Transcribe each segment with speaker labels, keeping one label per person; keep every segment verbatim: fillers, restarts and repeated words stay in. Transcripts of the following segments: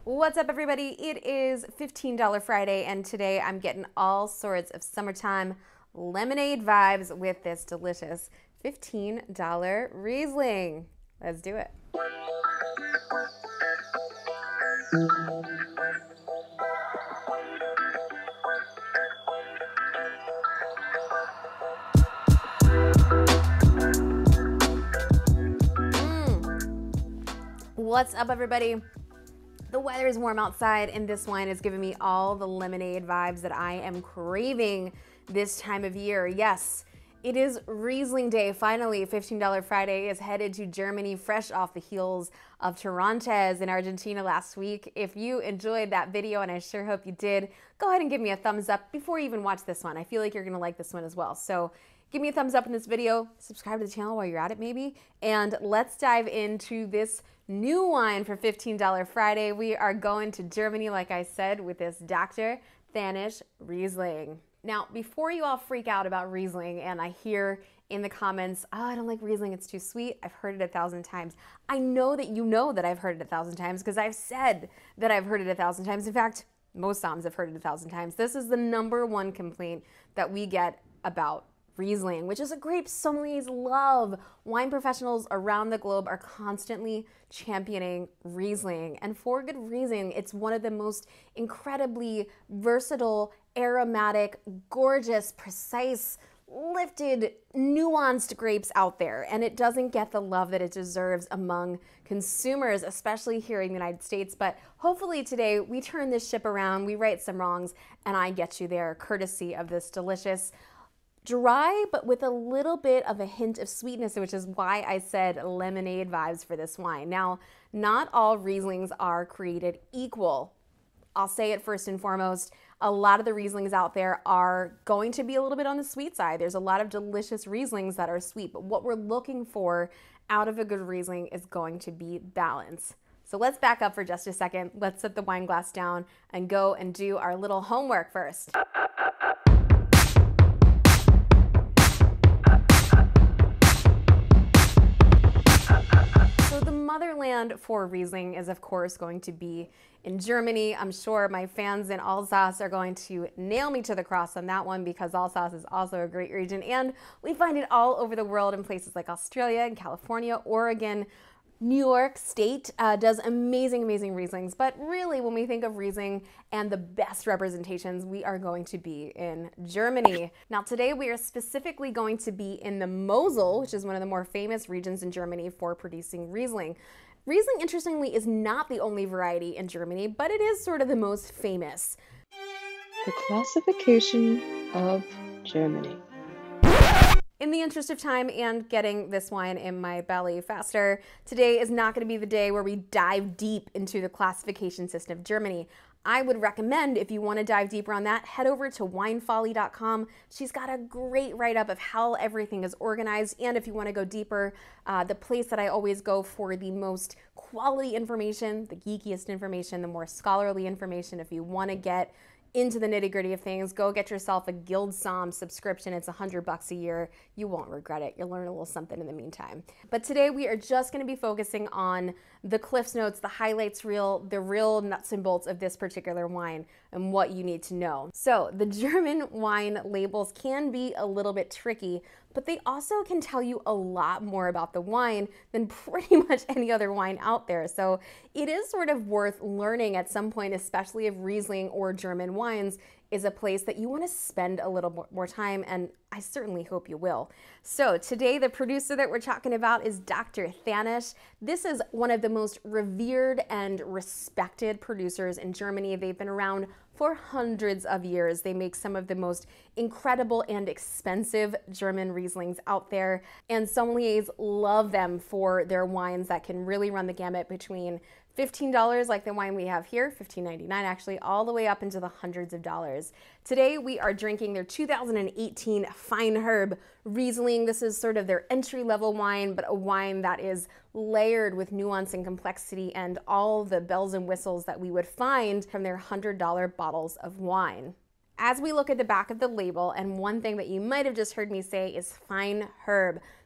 Speaker 1: What's up, everybody? It is fifteen dollar Friday, and today I'm getting all sorts of summertime lemonade vibes with this delicious fifteen dollar Riesling. Let's do it. What's up, everybody? The weather is warm outside, and this wine is giving me all the lemonade vibes that I am craving this time of year. Yes, it is Riesling Day. Finally, fifteen dollar Friday is headed to Germany, fresh off the heels of Torontes in Argentina last week. If you enjoyed that video, and I sure hope you did, go ahead and give me a thumbs up before you even watch this one. I feel like you're gonna like this one as well. So give me a thumbs up in this video, subscribe to the channel while you're at it maybe, and let's dive into this new wine for fifteen dollar Friday. We are going to Germany, like I said, with this Doctor Thanisch Riesling. Now, before you all freak out about Riesling and I hear in the comments, oh, I don't like Riesling, it's too sweet, I've heard it a thousand times. I know that you know that I've heard it a thousand times because I've said that I've heard it a thousand times. In fact, most somms have heard it a thousand times. This is the number one complaint that we get about Riesling, which is a grape sommeliers love. Wine professionals around the globe are constantly championing Riesling, and for good reason. It's one of the most incredibly versatile, aromatic, gorgeous, precise, lifted, nuanced grapes out there, and it doesn't get the love that it deserves among consumers, especially here in the United States. But hopefully today we turn this ship around, we right some wrongs, and I get you there courtesy of this delicious dry, but with a little bit of a hint of sweetness, which is why I said lemonade vibes for this wine. Now, not all Rieslings are created equal. I'll say it first and foremost, a lot of the Rieslings out there are going to be a little bit on the sweet side. There's a lot of delicious Rieslings that are sweet, but what we're looking for out of a good Riesling is going to be balance. So let's back up for just a second. Let's set the wine glass down and go and do our little homework first. Motherland for Riesling is, of course, going to be in Germany. I'm sure my fans in Alsace are going to nail me to the cross on that one because Alsace is also a great region, and we find it all over the world in places like Australia and California, Oregon. New York State uh, does amazing, amazing Rieslings, but really when we think of Riesling and the best representations, we are going to be in Germany. Now today we are specifically going to be in the Mosel, which is one of the more famous regions in Germany for producing Riesling. Riesling, interestingly, is not the only variety in Germany, but it is sort of the most famous.
Speaker 2: The classification of Germany.
Speaker 1: In the interest of time and getting this wine in my belly faster, today is not going to be the day where we dive deep into the classification system of Germany. I would recommend, if you want to dive deeper on that, head over to wine folly dot com. She's got a great write-up of how everything is organized, and if you want to go deeper, uh, the place that I always go for the most quality information, the geekiest information, the more scholarly information, if you want to get into the nitty-gritty of things, go get yourself a Guild Somm subscription. It's a hundred bucks a year. You won't regret it. You'll learn a little something in the meantime. But today we are just going to be focusing on the Cliff's Notes, the highlights reel, the real nuts and bolts of this particular wine and what you need to know. So the German wine labels can be a little bit tricky, but they also can tell you a lot more about the wine than pretty much any other wine out there. So it is sort of worth learning at some point, especially if Riesling or German wines is a place that you want to spend a little more time, and I certainly hope you will. So today the producer that we're talking about is Doctor Thanisch. This is one of the most revered and respected producers in Germany. They've been around for hundreds of years. They make some of the most incredible and expensive German Rieslings out there, and sommeliers love them for their wines that can really run the gamut between fifteen dollars like the wine we have here, fifteen ninety-nine actually, all the way up into the hundreds of dollars. Today we are drinking their two thousand eighteen Fine Herb Riesling. This is sort of their entry-level wine, but a wine that is layered with nuance and complexity and all the bells and whistles that we would find from their one hundred dollar bottles of wine. As we look at the back of the label, and one thing that you might have just heard me say is Fine Herb.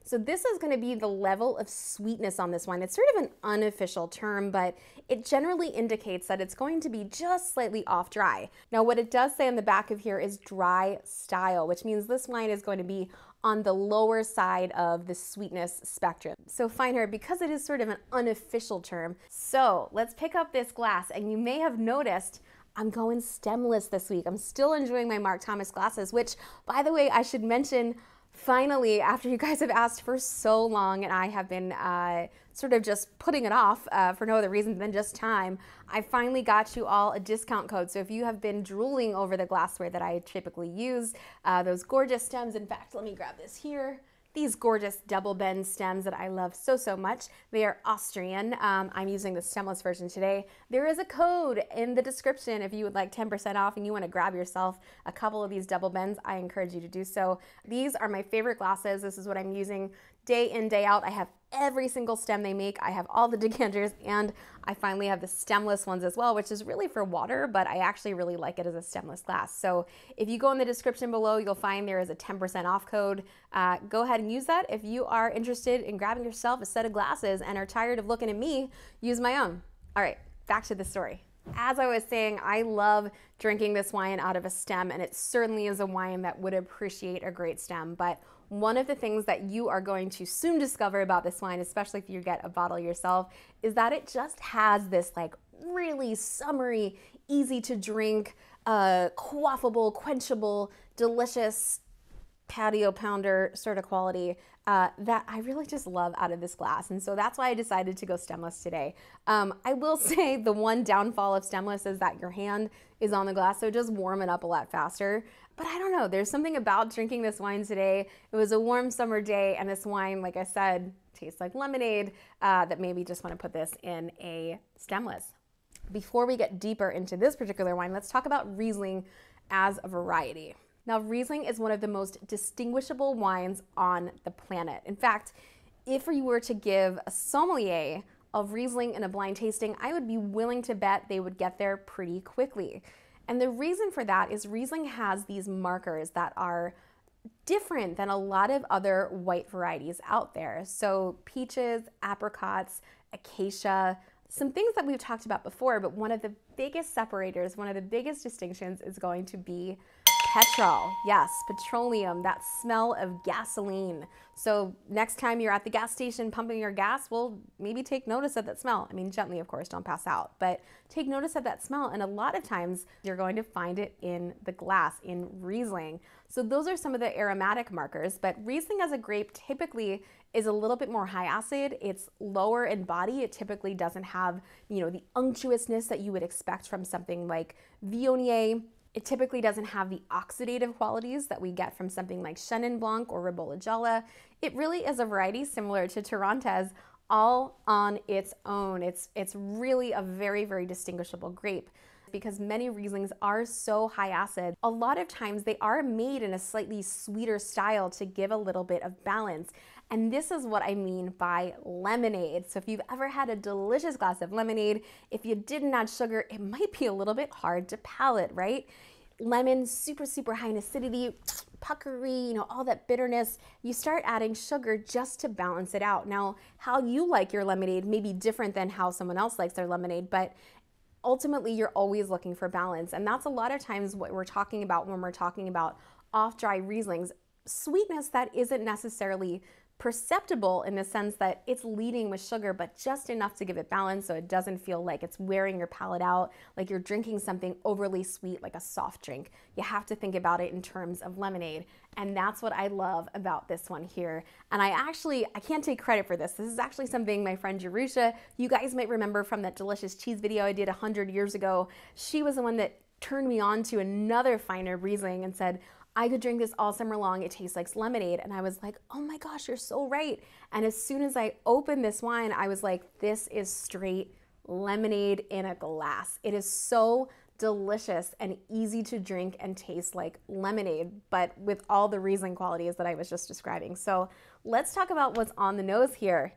Speaker 1: So this is going to be the level of sweetness on this wine. It's sort of an unofficial term, but it generally indicates that it's going to be just slightly off dry. Now, what it does say on the back of here is dry style, which means this wine is going to be on the lower side of the sweetness spectrum. So finer, because it is sort of an unofficial term. So let's pick up this glass, and you may have noticed I'm going stemless this week. I'm still enjoying my Mark Thomas glasses, which, by the way, I should mention, finally, after you guys have asked for so long and I have been uh, sort of just putting it off uh, for no other reason than just time, I finally got you all a discount code. So if you have been drooling over the glassware that I typically use, uh, those gorgeous stems, in fact, let me grab this here. These gorgeous double bend stems that I love so, so much. They are Austrian. Um, I'm using the stemless version today. There is a code in the description if you would like ten percent off and you want to grab yourself a couple of these double bends. I encourage you to do so. These are my favorite glasses. This is what I'm using day in, day out. I have every single stem they make. I have all the decanters, and I finally have the stemless ones as well, which is really for water, but I actually really like it as a stemless glass. So if you go in the description below, you'll find there is a ten percent off code. Uh, go ahead and use that. If you are interested in grabbing yourself a set of glasses and are tired of looking at me, use my own. All right, back to the story. As I was saying, I love drinking this wine out of a stem, and it certainly is a wine that would appreciate a great stem. But one of the things that you are going to soon discover about this wine, especially if you get a bottle yourself, is that it just has this like really summery, easy to drink, uh, quaffable, quenchable, delicious patio pounder sort of quality uh, that I really just love out of this glass. And so that's why I decided to go stemless today. Um, I will say the one downfall of stemless is that your hand is on the glass, so it does warm it up a lot faster. But I don't know, there's something about drinking this wine today. It was a warm summer day, and this wine, like I said, tastes like lemonade, uh, that maybe just want to put this in a stemless. Before we get deeper into this particular wine, let's talk about Riesling as a variety. Now, Riesling is one of the most distinguishable wines on the planet. In fact, if you were to give a sommelier of Riesling in a blind tasting, I would be willing to bet they would get there pretty quickly. And the reason for that is Riesling has these markers that are different than a lot of other white varieties out there. So peaches, apricots, acacia, some things that we've talked about before, but one of the biggest separators, one of the biggest distinctions is going to be petrol. Yes, petroleum, that smell of gasoline. So next time you're at the gas station pumping your gas, well, maybe take notice of that smell. I mean, gently, of course, don't pass out, but take notice of that smell. And a lot of times you're going to find it in the glass, in Riesling. So those are some of the aromatic markers, but Riesling as a grape typically is a little bit more high acid. It's lower in body. It typically doesn't have, you know, the unctuousness that you would expect from something like Viognier. It typically doesn't have the oxidative qualities that we get from something like Chenin Blanc or Ribolla Gialla. It really is a variety similar to Torrontés, all on its own. It's, it's really a very, very distinguishable grape. Because many Rieslings are so high acid, a lot of times they are made in a slightly sweeter style to give a little bit of balance. And this is what I mean by lemonade. So if you've ever had a delicious glass of lemonade, if you didn't add sugar, it might be a little bit hard to palate, right? Lemon, super, super high in acidity, puckery, you know, all that bitterness. You start adding sugar just to balance it out. Now, how you like your lemonade may be different than how someone else likes their lemonade, but ultimately you're always looking for balance. And that's a lot of times what we're talking about when we're talking about off-dry Rieslings. Sweetness that isn't necessarily perceptible in the sense that it's leading with sugar, but just enough to give it balance so it doesn't feel like it's wearing your palate out, like you're drinking something overly sweet like a soft drink. You have to think about it in terms of lemonade. And that's what I love about this one here. And I actually, I can't take credit for this. This is actually something my friend Jerusha, you guys might remember from that delicious cheese video I did a hundred years ago. She was the one that turned me on to another finer Riesling and said, I could drink this all summer long. It tastes like lemonade. And I was like, oh my gosh, you're so right. And as soon as I opened this wine, I was like, this is straight lemonade in a glass. It is so delicious and easy to drink and taste like lemonade, but with all the Riesling qualities that I was just describing. So let's talk about what's on the nose here.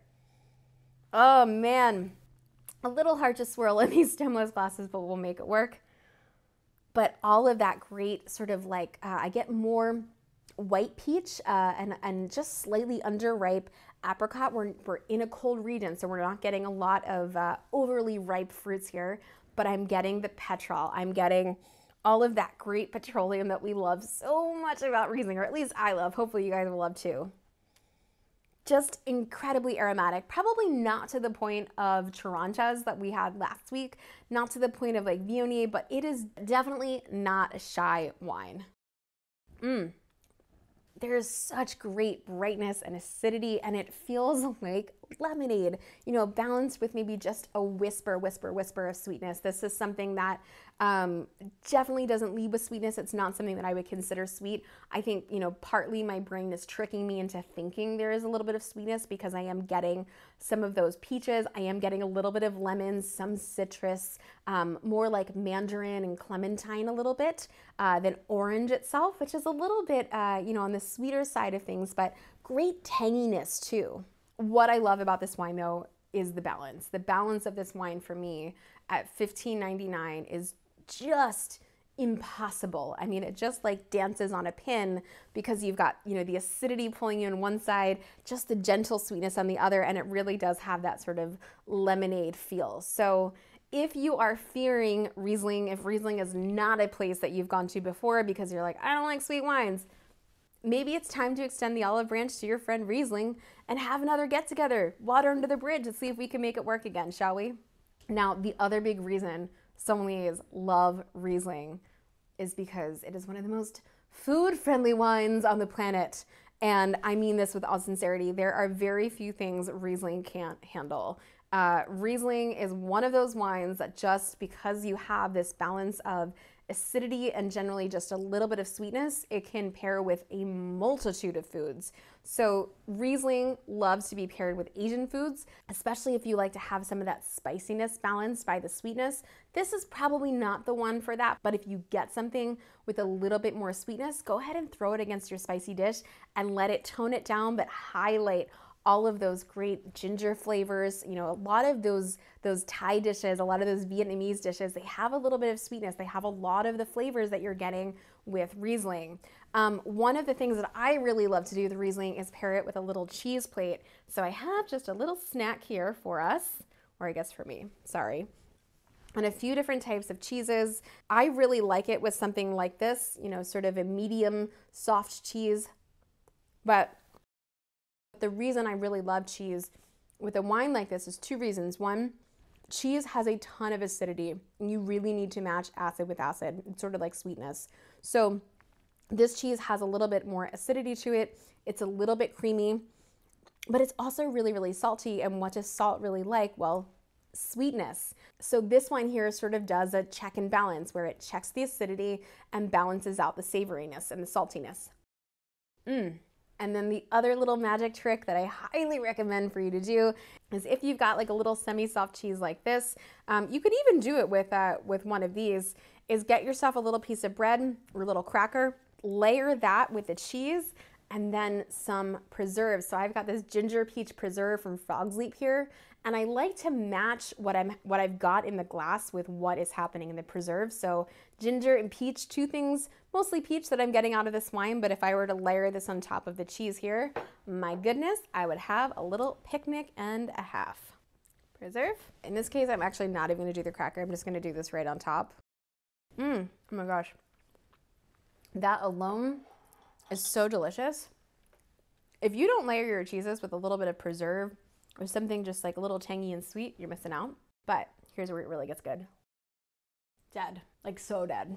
Speaker 1: Oh man, a little hard to swirl in these stemless glasses, but we'll make it work. But all of that great sort of like, uh, I get more white peach uh, and, and just slightly underripe apricot. We're, we're in a cold region, so we're not getting a lot of uh, overly ripe fruits here, but I'm getting the petrol. I'm getting all of that great petroleum that we love so much about Riesling, or at least I love. Hopefully you guys will love too. Just incredibly aromatic, probably not to the point of Tarantas that we had last week, not to the point of like Viognier, but it is definitely not a shy wine. Mmm. There's such great brightness and acidity, and it feels like lemonade, you know, balanced with maybe just a whisper, whisper, whisper of sweetness. This is something that um, definitely doesn't lead with sweetness. It's not something that I would consider sweet. I think, you know, partly my brain is tricking me into thinking there is a little bit of sweetness because I am getting some of those peaches. I am getting a little bit of lemons, some citrus, um, more like mandarin and clementine a little bit uh, than orange itself, which is a little bit, uh, you know, on the sweeter side of things, but great tanginess too. What I love about this wine though is the balance. The balance of this wine for me at fifteen ninety-nine is just impossible. I mean, it just like dances on a pin because you've got, you know, the acidity pulling you on one side, just the gentle sweetness on the other, and it really does have that sort of lemonade feel. So if you are fearing Riesling, if Riesling is not a place that you've gone to before because you're like, I don't like sweet wines, maybe it's time to extend the olive branch to your friend Riesling and have another get together, water under the bridge, to see if we can make it work again, shall we? Now, the other big reason sommeliers love Riesling is because it is one of the most food-friendly wines on the planet. And I mean this with all sincerity. There are very few things Riesling can't handle. Uh, Riesling is one of those wines that just because you have this balance of acidity and generally just a little bit of sweetness, it can pair with a multitude of foods. So Riesling loves to be paired with Asian foods, especially if you like to have some of that spiciness balanced by the sweetness. This is probably not the one for that, but if you get something with a little bit more sweetness, go ahead and throw it against your spicy dish and let it tone it down, but highlight all of those great ginger flavors. You know, a lot of those those Thai dishes, a lot of those Vietnamese dishes, they have a little bit of sweetness. They have a lot of the flavors that you're getting with Riesling. Um, one of the things that I really love to do with Riesling is pair it with a little cheese plate. So I have just a little snack here for us, or I guess for me, sorry. And a few different types of cheeses. I really like it with something like this, you know, sort of a medium soft cheese. But the reason I really love cheese with a wine like this is two reasons. One, cheese has a ton of acidity, and you really need to match acid with acid. It's sort of like sweetness. So this cheese has a little bit more acidity to it. It's a little bit creamy, but it's also really, really salty. And what does salt really like? Well, sweetness. So this wine here sort of does a check and balance where it checks the acidity and balances out the savoriness and the saltiness. Mmm. And then the other little magic trick that I highly recommend for you to do is if you've got like a little semi-soft cheese like this, um, you could even do it with, uh, with one of these, is get yourself a little piece of bread or a little cracker, layer that with the cheese, and then some preserves. So I've got this ginger peach preserve from Frog's Leap here, and I like to match what I'm what I've got in the glass with what is happening in the preserve. So ginger and peach, two things, mostly peach that I'm getting out of this wine, but if I were to layer this on top of the cheese here, my goodness, I would have a little picnic and a half. Preserve. In this case, I'm actually not even gonna do the cracker. I'm just gonna do this right on top. Mmm, oh my gosh. That alone is so delicious. If you don't layer your cheeses with a little bit of preserve or something just like a little tangy and sweet, you're missing out. But here's where it really gets good. Dead, like so dead.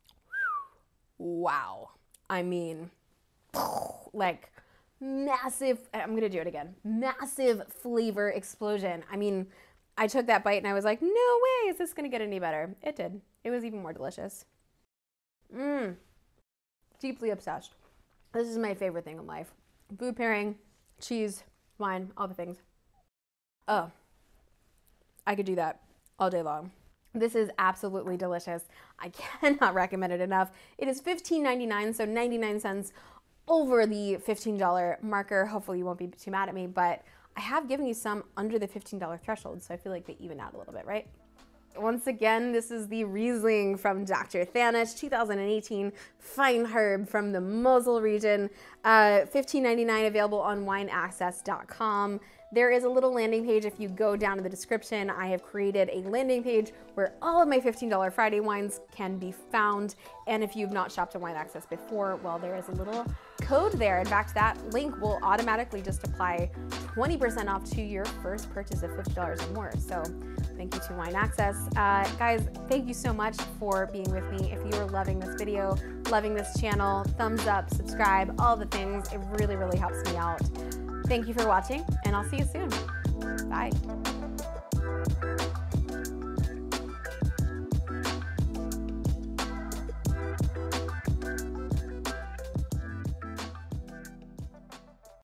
Speaker 1: Wow. I mean, like massive, I'm gonna do it again. Massive flavor explosion. I mean, I took that bite and I was like, no way, is this gonna get any better? It did. It was even more delicious. Mmm. Deeply obsessed. This is my favorite thing in life. Food pairing, cheese, wine, all the things. Oh, I could do that all day long. This is absolutely delicious. I cannot recommend it enough. It is fifteen ninety-nine, so ninety-nine cents over the fifteen dollar marker. Hopefully you won't be too mad at me, but I have given you some under the fifteen dollar threshold, so I feel like they even out a little bit, right? Once again, this is the Riesling from Doctor Thanisch, two thousand eighteen Fine Herb from the Mosel region. Uh, fifteen ninety-nine, available on wine access dot com. There is a little landing page. If you go down to the description, I have created a landing page where all of my fifteen dollar Friday wines can be found. And if you've not shopped at Wine Access before, well, there is a little code there. In fact, that link will automatically just apply twenty percent off to your first purchase of fifty dollars or more. So thank you to Wine Access. Uh, guys, thank you so much for being with me. If you are loving this video, loving this channel, thumbs up, subscribe, all the things. It really, really helps me out. Thank you for watching, and I'll see you soon. Bye.